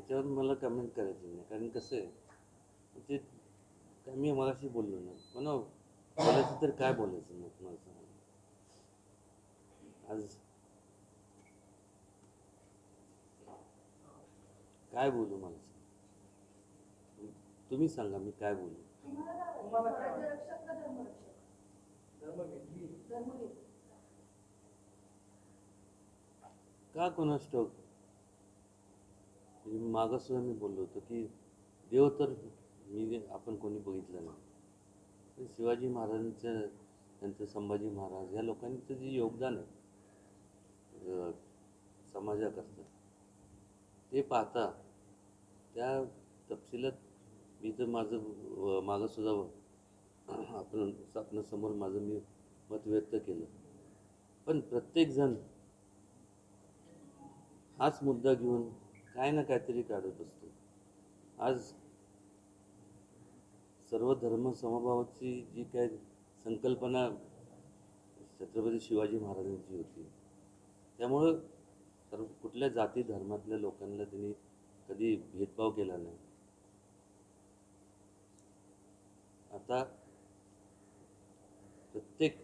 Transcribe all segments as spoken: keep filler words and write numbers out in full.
याच्यावर मला कमेंट करायची नाही, कारण कसं आहे ते काय मी मगाशी बोललो ना म्हणा बोलायचं तर काय बोलायचं मग मला सांगा. आज काय बोलू मला सांगा, तुम्ही सांगा मी काय बोलू. का कोणास ठाऊक म्हणजे मागं सुद्धा मी बोललो होतो की देव तर मी आपण कोणी बघितलं नाही, पण शिवाजी महाराजांचं त्यांचं संभाजी महाराज या लोकांचं जे योगदान आहे अ, समाजाकरता ते पाहता त्या तपशिलात मी तर माझं अ, मागं सुद्धा आपण आपल्यासमोर माझं मी मत व्यक्त केलं, पण प्रत्येकजण हाच मुद्दा घेऊन काय ना काहीतरी काढत असतो. आज सर्व धर्म समभावाची जी काय संकल्पना छत्रपती शिवाजी महाराजांची होती, त्यामुळं सर्व कुठल्या जाती धर्मातल्या लोकांना त्यांनी कधी भेदभाव केला नाही. आता प्रत्येक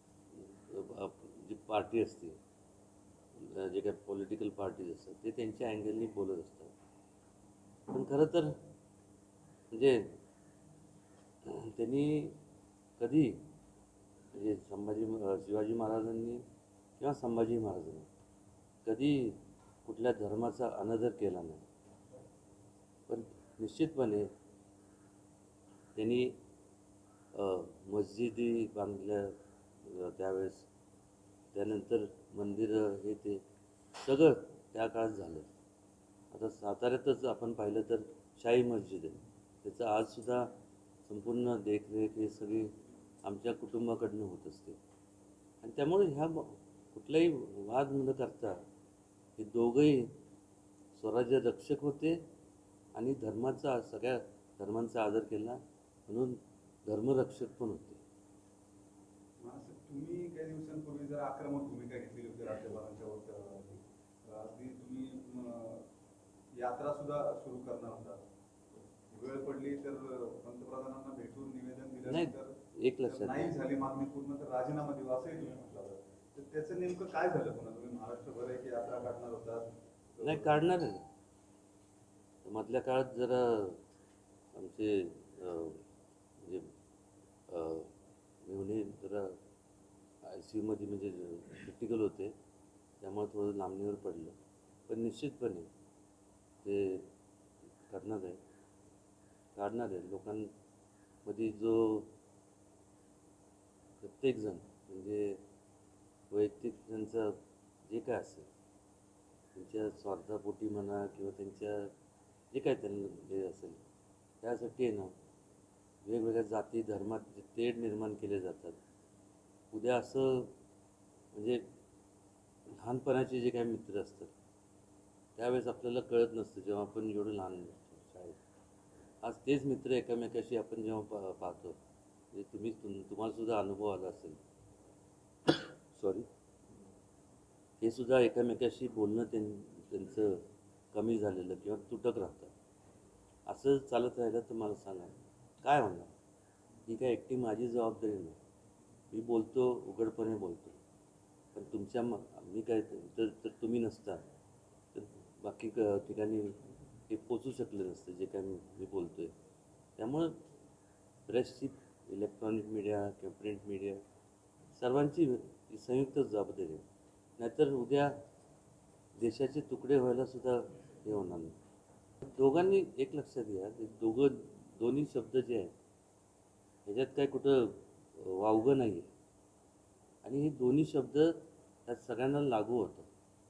जी पार्टी असते, जे काही पॉलिटिकल पार्टीज असतात ते त्यांच्या अँगलनी बोलत असतात, पण खरं तर म्हणजे त्यांनी कधी म्हणजे संभाजी शिवाजी महाराजांनी किंवा संभाजी महाराजांनी कधी कुठल्या धर्माचा अनादर केला नाही, पण निश्चितपणे त्यांनी मस्जिदी बांधल्या त्यावेळेस, त्यानंतर मंदिरं हे ते सगळं त्या काळात झालं. आता साताऱ्यातच आपण पाहिलं तर शाही मस्जिद आहे, त्याचं आजसुद्धा संपूर्ण देखरेख हे सगळी आमच्या कुटुंबाकडनं होत असते. आणि त्यामुळे ह्या कुठलाही वाद न करता हे दोघंही स्वराज्य रक्षक होते आणि धर्माचा सगळ्या धर्मांचा आदर केला म्हणून धर्मरक्षक पण होते. तुम्ही काही दिवसांपूर्वी जर आक्रमक भूमिका घेतली होती राज्यपालांच्या वक्तव्यावरती, अगदी तुम्ही यात्रा सुद्धा सुरू करणार होता, वेळ पडली तर पंतप्रधानांना भेटून निवेदन दिल्यानंतर एक लक्षात नाही झाली मागणी पूर्ण तर राजीनामा देऊ असंही तुम्ही म्हटलं होतं. तर त्याचं नेमकं काय झालं? पुन्हा तुम्ही महाराष्ट्रभर एक यात्रा काढणार होता? नाही, काढणार आहे. मधल्या काळात जरा आमचे म्हणजे मेहुणे जरा आय सी यूमध्ये म्हणजे क्रिटिकल होते, त्यामुळे थोडं लांबणीवर पडलं, पण निश्चितपणे ते करणार आहे, काढणार आहे. लोकांमध्ये जो प्रत्येकजण म्हणजे वैयक्तिक त्यांचं जे काय असेल त्यांच्या स्वार्थापोटी म्हणा किंवा त्यांच्या जे काय त्यांना हे असेल त्यासाठी आहे ना वेगवेगळ्या जाती धर्मात जे तेढ निर्माण केले जातात. उद्या असं म्हणजे लहानपणाचे जे काही मित्र असतात त्यावेळेस आपल्याला कळत नसतं, जेव्हा आपण एवढं लहान शाळेत, आज तेच मित्र एकामेकाशी आपण जेव्हा पा पाहतो म्हणजे तुम्ही तुम तुम्हालासुद्धा अनुभव आला असेल सॉरी हे सुद्धा एकमेकाशी बोलणं त्यां त्यांचं कमी झालेलं किंवा तुटक राहतं. असं चालत राहिलं तर मला सांगा काय होणार. ही काय एकटी माझी जबाबदारी नाही, मी बोलतो उघडपणे बोलतो, पण तुमच्या म मी काय तर तर तुम्ही नसता तर बाकी क ठिकाणी हे पोचू शकलं नसतं जे काय मी मी बोलतो आहे. त्यामुळं प्रेसची, इलेक्ट्रॉनिक मीडिया किंवा प्रिंट मीडिया सर्वांची संयुक्त जबाबदारी आहे, नाहीतर उद्या देशाचे तुकडे व्हायलासुद्धा हे होणार नाही. दोघांनी एक लक्षात घ्या, दोघं दोन्ही शब्द जे आहेत ह्याच्यात काय कुठं वावगं नाही आहे, आणि हे दोन्ही शब्द त्यात सगळ्यांना लागू होतं.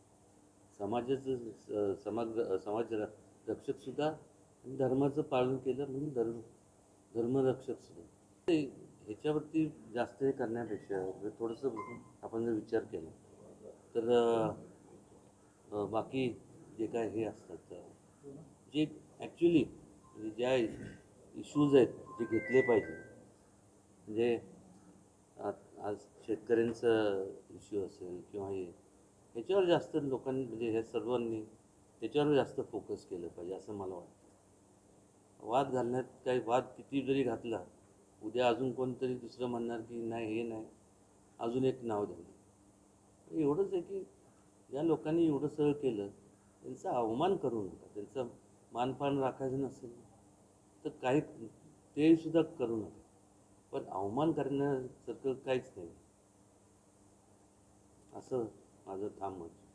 समाजाचं समाज समाज रक्षकसुद्धा आणि धर्माचं पालन केलं म्हणून धर्म धर्मरक्षकसुद्धा. ह्याच्यावरती जास्त हे करण्यापेक्षा थोडंसं आपण जर विचार केला तर बाकी जे काय हे असतात जे ॲक्च्युली म्हणजे ज्या इश्यूज आहेत जे घेतले पाहिजे, म्हणजे आज शेतकऱ्यांचा इश्यू असेल किंवा हे ह्याच्यावर जास्त लोकांनी म्हणजे ह्या सर्वांनी त्याच्यावर जास्त फोकस केलं पाहिजे असं मला वाटतं. वाद घालण्यात काही वाद किती जरी घातला, उद्या अजून कोणतरी दुसरं म्हणणार की नाही हे नाही, अजून एक नाव देणार. एवढंच आहे की ज्या लोकांनी एवढं सगळं केलं त्यांचा अवमान करू नका. त्यांचा मानपान राखायचं नसेल तर काही ते सुद्धा करू नका, पण अवमान करण्यासारखं काहीच नाही असं माझं ठाम मत.